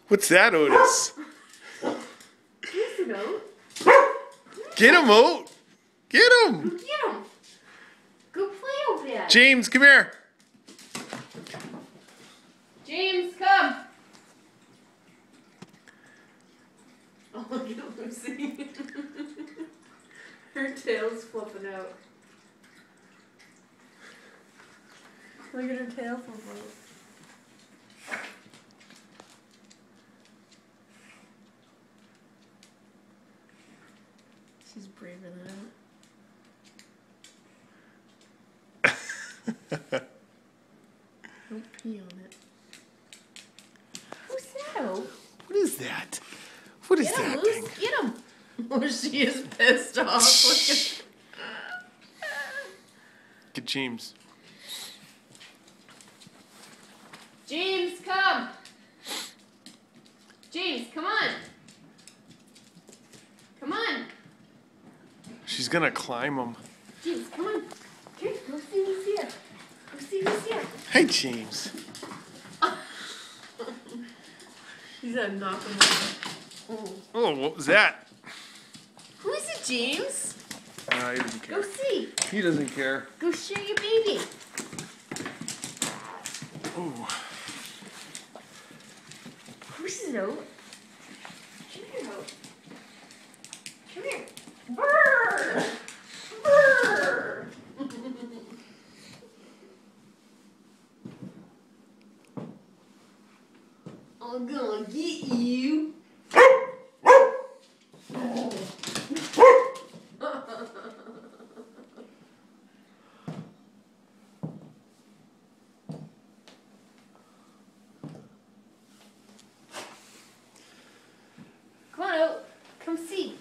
What's that, Otis? Here's the note. Get him, Oat! Get him! Get him! Go play over there. James, come here. James, come. Oh, look at Lucy. Her tail's flipping out. Look at her tail flipping out. She's breathing out. Don't pee on it. Who's that? What is that? What is Get him, that Luce. thing? Get him. Oh, she is pissed off. Look at Get James. James, come. James, come on. Come on. She's gonna climb him. James, come on. Here, go see who's here. Go see who's here. Hey, James. He's gonna knock him over. Oh, what was that? Who is it, James? He doesn't care. Go see. He doesn't care. Go share your baby. Oh. Who's it, Oat? Come here, Oat. Come here. Brrr! Brrr! I'm gonna get you. Come on, Oat. Come see.